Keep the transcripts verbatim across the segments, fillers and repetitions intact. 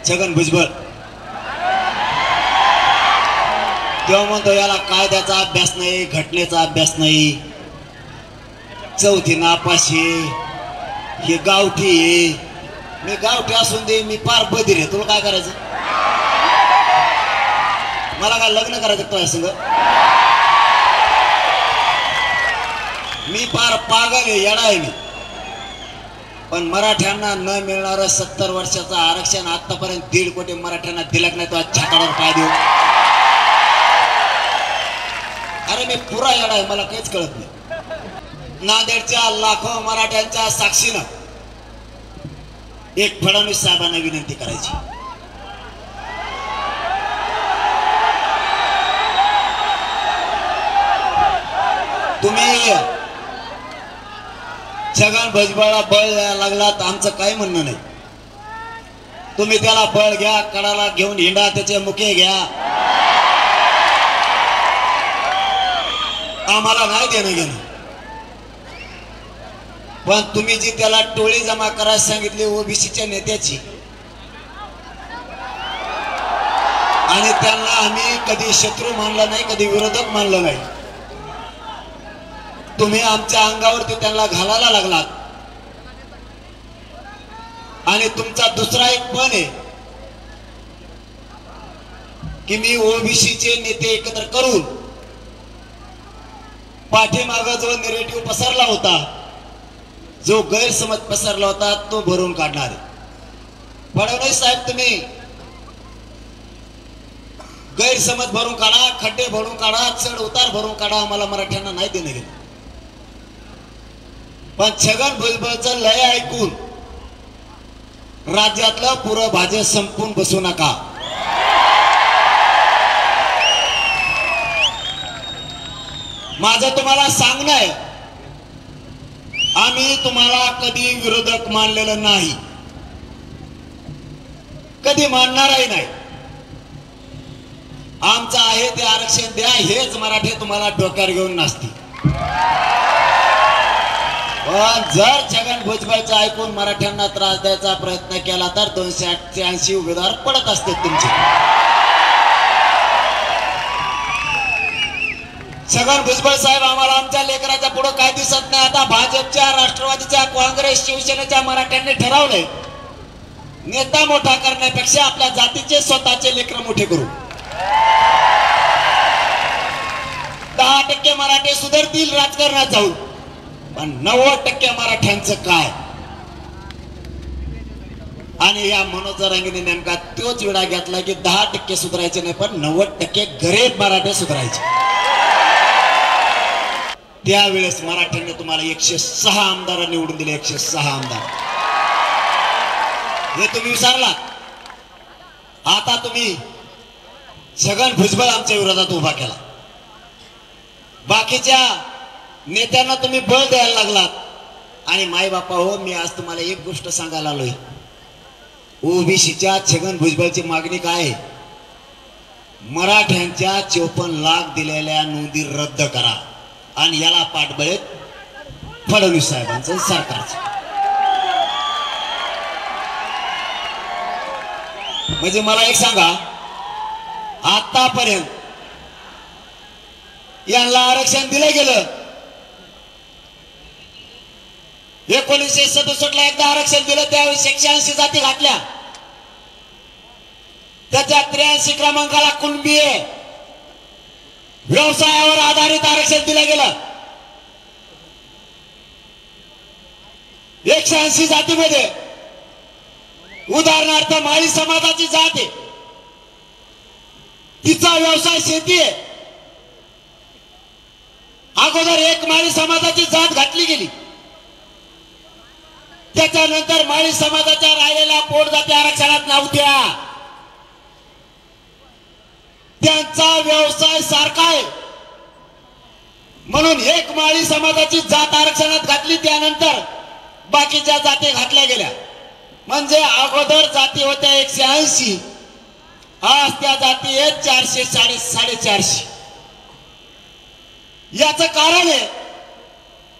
छगन भुजबळ तेव्हा म्हणतो याला कायद्याचा अभ्यास नाही, घटनेचा अभ्यास नाही, चौथी नापाशी, हे गावठी आहे. मी गावठी असून दे, मी फार बधीर आहे, तुला काय करायचं? मला काय लग्न करायचं तुझ्या संग? मी फार पागल आहे, येडा आहे मी. पण मराठ्यांना न मिळणार सत्तर वर्षाचं आरक्षण आतापर्यंत दीड कोटी मराठ्यांना दिलक नाही, तो आज छातावर पाय देऊ. अरे मी पुरा येडा आहे, मला काहीच कळत नाही. नांदेडच्या लाखो मराठ्यांच्या साक्षीनं एक फडणवीस साहेबांना विनंती करायची. तुम्ही छगन भुजबळला बळ द्यायला लागलात, आमचं काही म्हणणं नाही. तुम्ही त्याला बळ घ्या, कडाला घेऊन हिंडा, त्याचे मुके घ्या, आम्हाला नाही देणं घेणं. पण तुम्ही जी त्याला टोळी जमा करायला सांगितली ओबीसीच्या नेत्याची, आणि त्यांना आम्ही कधी शत्रू मानलं नाही, कधी विरोधक मानलं नाही. तुम्ही आमच्या अंगावरती त्यांना घालायला लागलात. आणि तुमचा दुसरा एक पण आहे की मी ओबीसीचे नेते एकत्र करून पाठीमागं जो नेरेटिव्ह पसरला होता, जो गैरसमज पसरला होता, तो भरून काढणार. फडणवीस साहेब तुम्ही गैरसमज भरून काढा, खड्डे भरून काढा, चढ उतार भरून काढा, आम्हाला मराठ्यांना नाही देणं घेणं. पण छगन भुजबळचं लय ऐकून राज्यातलं पुरं भाजप संपून बसू नका. माझं तुम्हाला सांगणं आहे, आम्ही तुम्हाला कधी विरोधक मानलेलं नाही, कधी मानणारही नाही. आमचं आहे ते आरक्षण द्या, हेच मराठी तुम्हाला डोक्यावर घेऊन नाचतील. पण जर छगन भुजबळचं ऐकून मराठ्यांना त्रास द्यायचा प्रयत्न केला तर दोनशे अठ्ठ्याऐंशी उमेदवार पडत असते तुमचे. छगन भुजबळ साहेब, आम्हाला आमच्या लेकराच्या पुढे काय दिसत नाही. आता भाजपच्या, राष्ट्रवादीच्या, काँग्रेस, शिवसेनेच्या मराठ्यांनी ठरवलंय नेता मोठा करण्यापेक्षा आपल्या जातीचे स्वतःचे लेकर मोठे करू. दहा टक्के मराठे सुधारतील राजकारणात जाऊ, पण नव्वद टक्के मराठ्यांचं काय? आणि या मनोज जरांगेने नेमका तोच विडा घेतला की दहा टक्के सुधारायचे नाही, पण नव्वद टक्के गरीब मराठे सुधारायचे. त्यावेळेस मराठ्यांनी तुम्हाला एकशे सहा आमदार निवडून दिले. एकशे सहा आमदार हे तुम्ही विसरला. आता तुम्ही छगन भुजबळ आमच्या विरोधात उभा केला, बाकीच्या नेत्यांना तुम्ही बळ द्यायला लागलात. आणि माय बापा हो, मी आज तुम्हाला एक गोष्ट सांगायला आलोय, ओबीसीच्या छगन भुजबळची मागणी काय आहे? मराठ्यांच्या चोपन्न लाख दिलेल्या नोंदी रद्द करा, आणि याला पाठबळेत फडणवीस साहेबांचं सरकारचं. म्हणजे मला एक सांगा, आतापर्यंत यांना आरक्षण दिलं गेलं. एकोणीसशे सदुसष्ट ला एकदा आरक्षण दिलं, त्यावेळी एकशे ऐंशी जाती घातल्या. त्याच्या त्र्याऐंशी क्रमांकाला कुणबी व्यवसायावर आधारित आरक्षण दिलं गेलं. एकशे ऐंशी जातीमध्ये उदाहरणार्थ माळी समाजाची जात आहे, तिचा व्यवसाय शेती आहे. अगोदर एक माळी समाजाची जात घातली गेली, त्याच्यानंतर माळी समाजाच्या राहिलेल्या पोट जाती आरक्षणात नव्हत्या. त्यांचा व्यवसाय सारखा आहे म्हणून एक माळी समाजाची जात आरक्षणात घातली, त्यानंतर बाकीच्या जाती घातल्या गेल्या. म्हणजे अगोदर जाती होत्या एकशे ऐंशी, आज त्या जाती आहेत चारशे साडे साडेचारशे. याचं कारण आहे,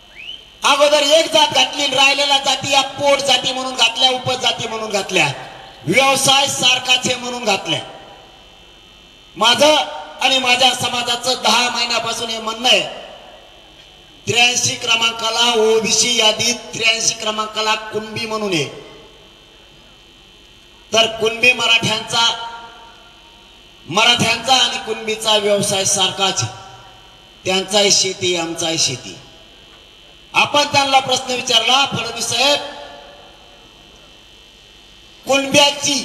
अगोदर एक जात घातली, राहिलेल्या जाती या पोट जाती म्हणून घातल्या, उपजाती म्हणून घातल्या. व्यवसाय सारखाच आहे म्हणून घातलंय. माझं आणि माझ्या समाजाचं दहा महिन्यापासून हे म्हणणं आहे, त्र्याऐंशी क्रमांकाला ओबीसी यादीत त्र्याऐंशी क्रमांकाला कुणबी म्हणून आहे. तर कुणबी मराठ्यांचा मराठ्यांचा आणि कुणबीचा व्यवसाय सारखाच, त्यांचाही शेती आमचाही शेती. आपण त्यांना प्रश्न विचारला, फडणवीस साहेब, कुणब्याची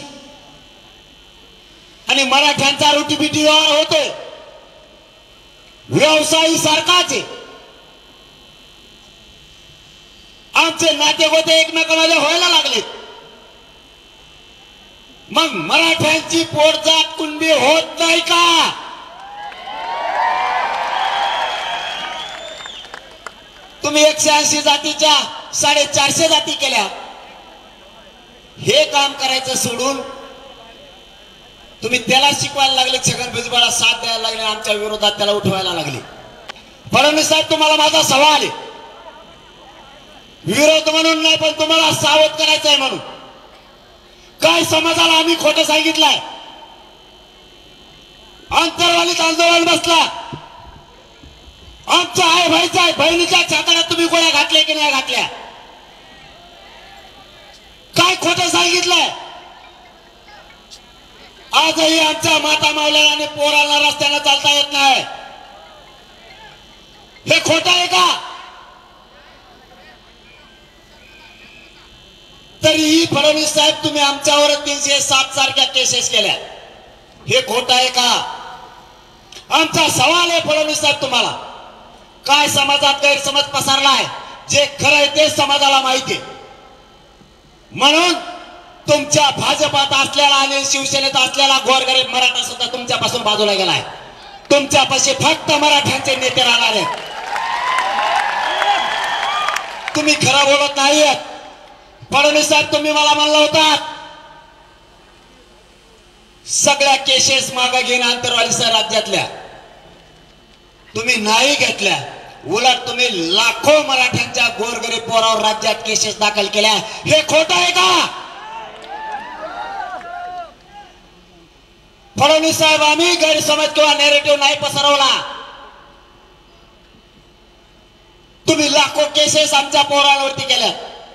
आणि मराठ्यांचा रोटीपिटी व्यवहार होतोय, व्यवसाय सारखाच आहे, आमचे नातेगोते एकमेकांमध्ये व्हायला लागलेत, मग मराठ्यांची पोटजात कुणबी होत नाही का? तुम्ही एकशे ऐंशी जातीच्या साडेचारशे जाती केल्या. हे काम करायचं सोडून तुम्ही त्याला शिकवायला लागले, छगन भुजबळला साथ द्यायला लागले, आमच्या विरोधात त्याला उठवायला लागले. फडणवीस साहेब, तुम्हाला माझा सवाल आहे, विरोध म्हणून नाही पण तुम्हाला सावध करायचं आहे म्हणून. काय समाजाला आम्ही खोटं सांगितलंय? अंतरवालीत आंदोलन बसला, आमच्या आई भाईच्या बहिणीच्या छाताडात तुम्ही गोळ्या घातल्या की नाही घातल्या? काय खोटं सांगितलंय? आजही आमच्या माता मावल्या आणि पोराला रस्त्याला चालता येत नाही, हे खोटं आहे का? तरीही फडणवीस साहेब, तुम्ही आमच्यावर तीनशे सात सारख्या केसेस केल्या, हे खोटं आहे का? आमचा सवाल आहे फडणवीस साहेब तुम्हाला, काय समाजात गैरसमज पसरलाय? जे खरं आहे ते समाजाला माहिती आहे, म्हणून तुमच्या भाजपात असलेला आणि शिवसेनेत असलेला गोरगरीब मराठा सुद्धा तुमच्यापासून बाजूला गेलाय. तुमच्यापाशी फक्त मराठ्यांचे नेते राहणार आहेत. तुम्ही खरं बोलत नाहीयेत. फडणवीस साहेब, तुम्ही मला म्हणला होता सगळ्या केसेस मागे घेऊन आंतरवालीच्या राज्यातल्या, तुम्ही नाही घेतल्या. उलट तुम्ही लाखो मराठ्यांच्या गोरगरीब पोरावर राज्यात केसेस दाखल केल्या, हे खोटं आहे का? फडणवीस साहेब, आम्ही गैरसमज किंवा नॅरेटिव्ह नाही पसरवला. तुम्ही लाखो केसेस आमच्या पोरांवरती केल्या.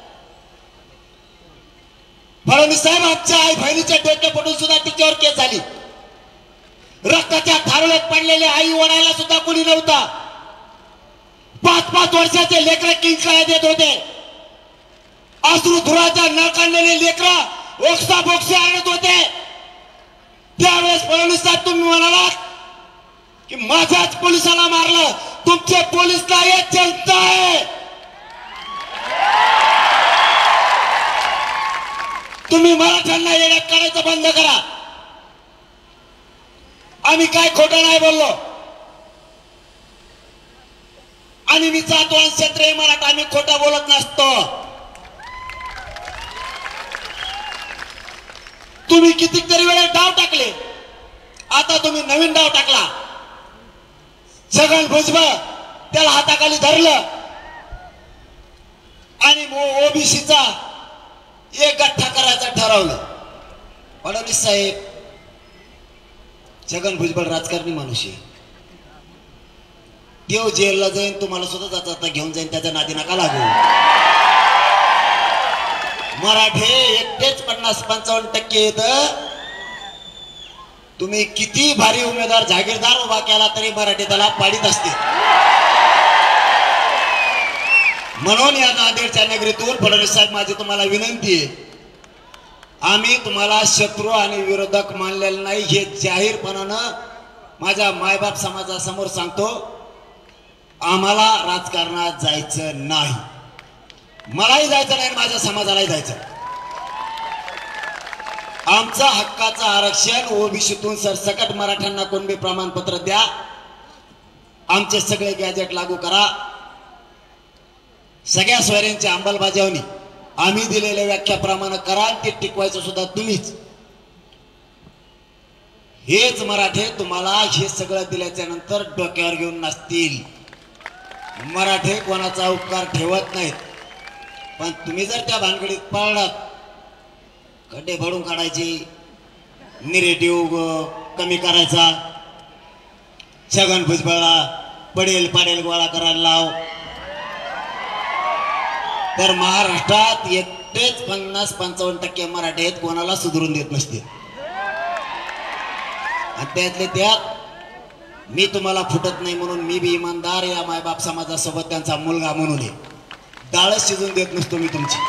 फडणवीस साहेब, आमच्या आई बहिणीच्या डोके पडून सुद्धा तिच्यावर केस झाली. रक्ताच्या थारोळ्यात पडलेले आई वडायला सुद्धा कोणी नव्हता. पाच पाच वर्षाचे लेकर किंकाळ्या देत होते. अश्रू धुराच्या न काढलेले लेकर ओक्सा बोक्से आणत होते. त्यावेळेस फडणवीस साहेब, तुम्ही म्हणालात की माझ्याच पोलिसाला मारलं. तुमचे पोलीस नाही, जनता आहे. तुम्ही मराठ्यांना येण्यात काढायचं बंद करा. आम्ही काय खोटं नाही बोललो. आणि मी जातवान क्षेत्रीय मराठा, आम्ही खोटं बोलत नसतो. तुम्ही कितीतरी वेळेस डाव टाकले, आता तुम्ही नवीन डाव टाकला. छगन भुजबळ त्याला हाताखाली धरलं आणि ओबीसीचा एक गठ्ठा करायचं ठरवलं. फडणवीस साहेब, छगन भुजबळ राजकारणी माणूस आहे. देव जेलला जाईन, तुम्हाला सुद्धा जाता जाता घेऊन जाईन, त्याच्या नादी नका लागू. मराठे एकटेच पन्नास पंचावन्न टक्के येत. तुम्ही किती भारी उमेदवार जागीरदार उभा केला तरी मराठी त्याला पाडीत असते. म्हणून या नांदेडच्या नगरीतून फडणवीस साहेब, माझी तुम्हाला विनंती आहे, आम्ही तुम्हाला शत्रू आणि विरोधक मानलेलं नाही, हे जाहीरपणानं माझ्या मायबाप समाजासमोर सांगतो. आम्हाला राजकारणात जायचं नाही, मलाही जायचं नाही, माझ्या समाजालाही जायचं. आमचं हक्काचं आरक्षण ओबीसीतून सरसकट मराठ्यांना कुणबी प्रमाणपत्र द्या, आमचे सगळे गॅजेट लागू करा, सगळ्या सोयऱ्यांची अंमलबजावणी आम्ही दिलेल्या व्याख्याप्रमाणे करा, ते टिकवायचं सुद्धा तुम्हीच. हेच मराठे तुम्हाला हे सगळं दिल्याच्या नंतर डोक्यावर घेऊन नसतील. मराठे कोणाचा उपकार ठेवत नाहीत, पण तुम्ही जर त्या भानगडीत पडलात खड्डे भरून काढायचे, निरेटिव्ह कमी करायचा, छगन भुजबळला पडेल पाडेल गोळा करायला लाव. तर महाराष्ट्रात एकटेच पन्नास पंचावन्न टक्के मराठी आहेत, कोणाला सुधरून देत नसते. आणि त्यातले त्यात मी तुम्हाला फुटत नाही म्हणून मी बी इमानदार या मायबाप समाजासोबत त्यांचा मुलगा म्हणून डाळच शिजून देत नसतो. मी तुमची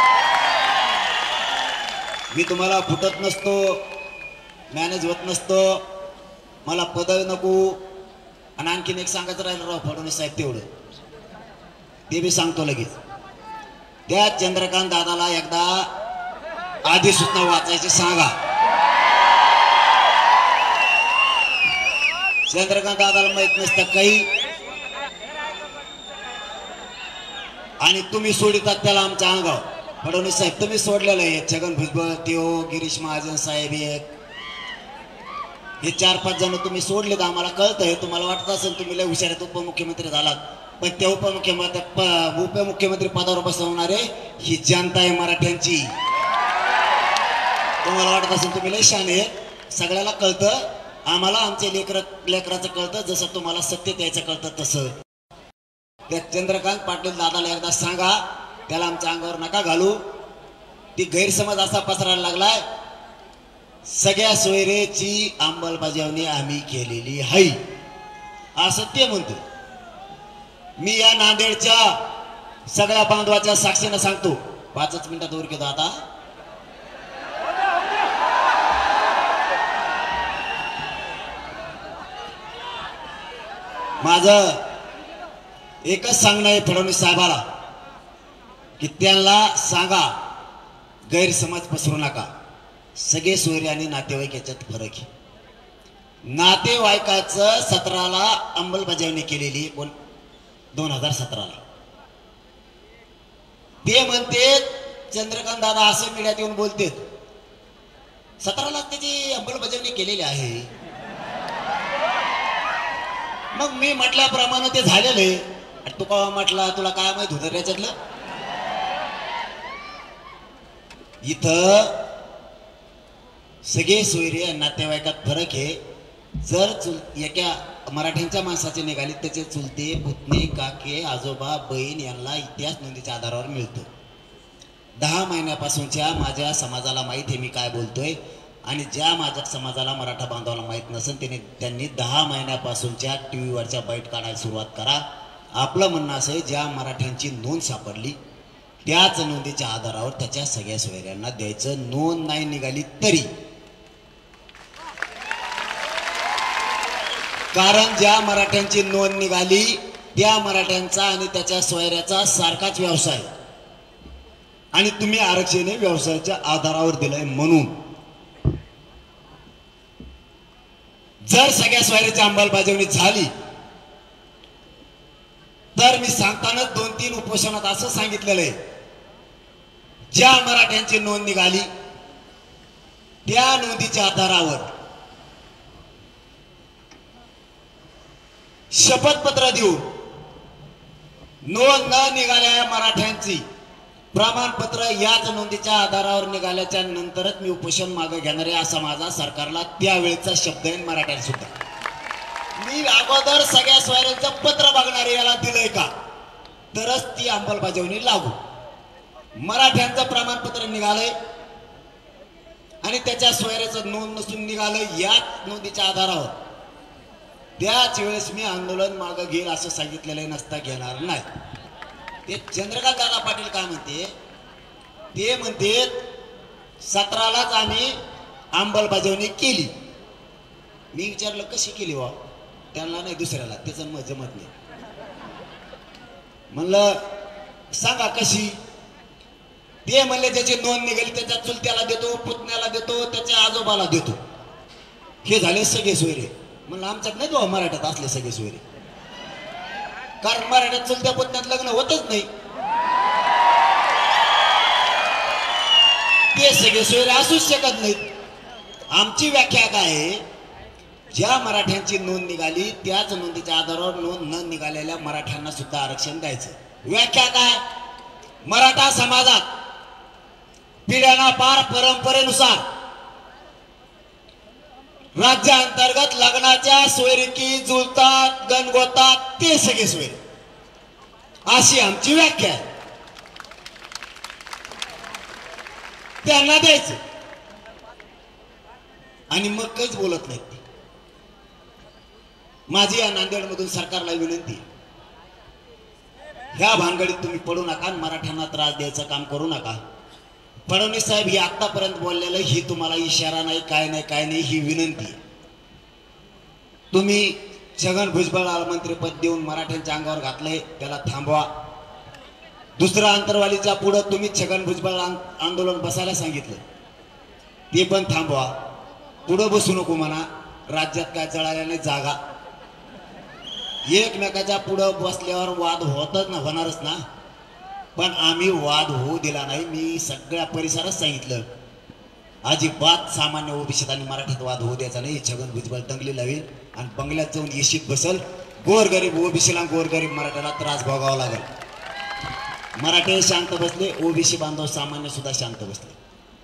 मी तुम्हाला फुटत नसतो, मॅनेज होत नसतो, मला पदवी नको. आणि आणखीन एक सांगायचं राहिलं राव फडणवीस साहेब, तेवढं ते बी सांगतो लगेच. त्या चंद्रकांत दादाला एकदा अधिसूचना वाचायची सांगा. चंद्रकांत दादाला माहित नसतं काही, आणि तुम्ही सोडितात त्याला आमच्या अंगावर. फडणवीस साहेब तुम्ही सोडलेलं आहे, छगन भुजबळ, त्यो गिरीश महाजन साहेब, एक हे चार पाच जण तुम्ही सोडलेत. आम्हाला कळतंय, तुम्हाला वाटत असेल तुम्ही लय हुशार आहेत, उपमुख्यमंत्री झालात. पण त्या उपमुख्यमंत्री उपमुख्यमंत्री पदावर बसवणारे ही जनता आहे मराठ्यांची. तुम्हाला वाटत असेल तुम्ही लय शान आहे, सगळ्याला कळतं. आम्हाला आमचे लेकर लेकराचं कळतं, जसं तुम्हाला सत्य द्यायचं कळतं तसं. त्या चंद्रकांत पाटील दादाला एकदा सांगा, त्याला आमच्या अंगावर नका घालू. ती गैरसमज असा पसरायला लागलाय, सगळ्या सोयरेची अंमलबजावणी आम्ही केलेली आहे असं ते म्हणतो. मी या नांदेडच्या सगळ्या बांधवाच्या साक्षीनं सांगतो. पाचच मिनिटात वर घेतो आता. माझं एकच सांगणं आहे फडणवीस साहेबाला की त्यांना सांगा गैरसमज पसरू नका. सगळे सोयरे आणि नातेवाईक याच्यात फरक आहे. नातेवाईकाचं सतराला अंमलबजावणी केलेली कोण दोन हजार सतराला. ते म्हणते चंद्रकांत दादा असं मीडियात येऊन बोलते सतराला त्याची अंमलबजावणी केलेली आहे. मग मी म्हटल्याप्रमाणे ते झालेलं आहे. तू का म्हटला, तुला काय माहित होतं त्याच्यातलं? इथं सगळे सोयरे नातेवाईकात फरक आहे. जर चुल एका मराठ्यांच्या माणसाचे निघाले त्याचे चुलते पुतणे काके आजोबा बहीण यांना इतिहास नोंदीच्या आधारावर मिळतो. दहा महिन्यापासूनच्या माझ्या समाजाला माहीत आहे मी काय बोलतोय, आणि ज्या माझ्या समाजाला मराठा बांधवाला माहीत नसेल त्यांनी त्यांनी दहा महिन्यापासूनच्या टी व्हीवरच्या बाईट काढायला सुरुवात करा. आपलं म्हणणं असं आहे, ज्या मराठ्यांची नोंद सापडली त्याच नोंदीच्या आधारावर त्याच्या सगळ्या सोयऱ्यांना द्यायचं. नोंद नाही निघाली तरी, कारण ज्या मराठ्यांची नोंद निघाली त्या मराठ्यांचा आणि त्याच्या सोयऱ्याचा सारखाच व्यवसाय, आणि तुम्ही आरक्षण व्यवसायाच्या आधारावर दिलंय. म्हणून जर सगळ्या सोयऱ्याची अंमलबजावणी झाली तर मी सांगताना दोन तीन उपोषणात असं सांगितलेलं आहे, ज्या मराठ्यांची नोंद निघाली त्या नोंदीच्या आधारावर शपथपत्र देऊन नोंद न निघालेल्या मराठ्यांची प्रमाणपत्र याच नोंदीच्या आधारावर निघाल्याच्या नंतरच मी उपोषण मागे घेणार आहे असा माझा सरकारला त्यावेळेचा शब्द आहे. मराठ्यांना सुद्धा मी अगोदर सगळ्या सोयऱ्यांचं पत्र बघणार याला दिलंय का तरच ती अंमलबजावणी लागू. मराठ्यांचं प्रमाणपत्र निघालंय आणि त्याच्या सोयऱ्याचं नोंद नसून निघालंय याच नोंदीच्या आधारावर, त्याच वेळेस मी आंदोलन मागे घेईल असं सांगितलेलं नसता घेणार नाही. ते चंद्रकांत दादा पाटील काय म्हणते, ते म्हणते सतरालाच आम्ही अंमलबजावणी केली. मी विचारलं कशी केली वा, त्यांना नाही दुसऱ्याला, त्याचं मत जमत नाही. म्हणलं सांगा कशी. ते म्हणले ज्याची नोंद निघाली त्याच्या चुलत्याला देतो, पुतण्याला देतो, त्याच्या आजोबाला देतो. हे झाले सगळे सोयरे. म्हणलं आमच्यात नाही तो मराठ्यात असले सगळे सोयरे, कारण मराठ्यात चुलत्या पुतण्यात लग्न होतच नाही. ते सगळे सोयरे असूच शकत नाहीत. आमची व्याख्या काय आहे, ज्या मराठ्यांची नोंद निघाली त्याच नोंदीच्या आधारावर नोंद न निघालेल्या मराठ्यांना सुद्धा आरक्षण द्यायचं. व्याख्या काय, मराठा समाजात पिढ्याना पार परंपरेनुसार राज्यांतर्गत लग्नाच्या सोयरीकी जुळतात गणगोतात ते सगळे सोयरे, अशी आमची व्याख्या आहे. त्यांना द्यायचं आणि मग काहीच बोलत नाहीत. माझी या नांदेडमधून सरकारला विनंती, ह्या भानगडीत तुम्ही पडू नका, मराठ्यांना त्रास द्यायचं काम करू नका. फडणवीस साहेब ही आतापर्यंत बोललेलं ही तुम्हाला इशारा नाही, काय नाही काय नाही, ही विनंती. तुम्ही छगन भुजबळाला मंत्रिपद देऊन मराठ्यांच्या अंगावर घातलंय, त्याला थांबवा. दुसरं अंतरवालीच्या पुढं तुम्ही छगन भुजबळ आंदोलन बसायला सांगितलं, ते पण थांबवा. पुढं बसू नको म्हणा, राज्यात काय जळाल्याने जागा. एकमेकाच्या पुढं बसल्यावर वाद होतच ना, होणारच ना, पण आम्ही वाद होऊ दिला नाही. मी सगळ्या परिसरात सांगितलं, अजिबात सामान्य ओबीसीत आणि मराठीत वाद होऊ द्यायचा नाही. छगन भुजबळ दंगली लावेल आणि बंगल्यात जाऊन येशीत बसल. गोरगरीब ओबीसीला गोरगरीब मराठ्याला त्रास भोगावा लागेल. मराठे शांत बसले, ओबीसी बांधव सामान्य सुद्धा शांत बसले.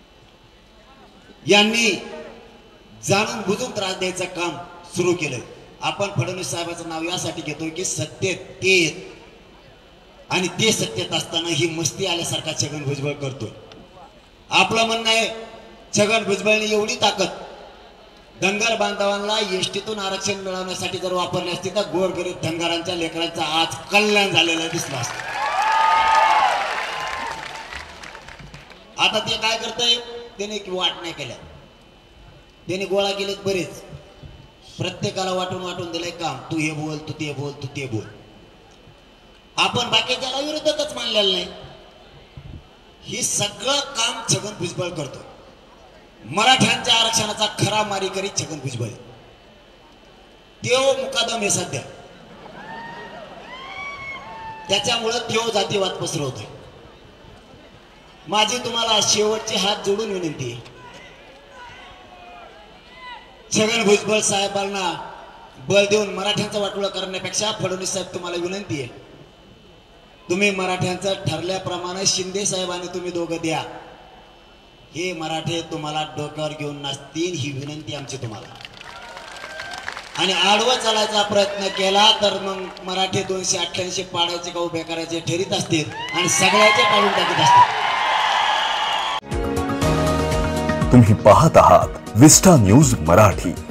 यांनी जाणून बुजून त्रास द्यायचं काम सुरू केलं. आपण फडणवीस साहेबांचं नाव यासाठी घेतोय की सत्तेत ते आणि ते सत्तेत असताना ही मस्ती आल्यासारखा छगन भुजबळ करतोय. आपलं म्हणणं आहे, छगन भुजबळने एवढी ताकद धनगर बांधवांना एसटीतून आरक्षण मिळवण्यासाठी जर वापरली असती तर गोरगरीब धनगरांच्या लेकरांचं आज कल्याण झालेलं दिसलं असतं. आता ते काय करतंय, त्याने वाट नाही केल्या, त्याने गोळा केलेत बरेच, प्रत्येकाला वाटून वाटून दिलंय काम. तू हे बोल, तू ते बोल, तू ते बोल. आपण बाकीच्याला विरोधकच मानलेलं नाही. हे सगळं काम छगन भुजबळ करतो. मराठ्यांच्या आरक्षणाचा खरा मारी करीत छगन भुजबळ. तेव मुकादम आहे सध्या, त्याच्यामुळं तेव जातीवाद पसरवतोय. माझी तुम्हाला शेवटची हात जोडून विनंती आहे, छगन भुजबळ साहेबांना बळ देऊन मराठ्यांचं वाटोळं करण्यापेक्षा फडणवीस साहेब तुम्हाला विनंती आहे, तुम्ही मराठ्यांचं ठरल्याप्रमाणे शिंदे साहेबांनी तुम्ही दोघं द्या. हे मराठे तुम्हाला डोक्यावर घेऊन नाचतील, ही विनंती आमची तुम्हाला. आणि आडवं चालायचा प्रयत्न केला तर मग मराठे दोनशे अठ्ठ्याऐंशी पाडायचे का उभे करायचे ठरीत असतील आणि सगळ्याचे काढून टाकत असतील. तुम्ही पाहत आहात विस्टा न्यूज मराठी.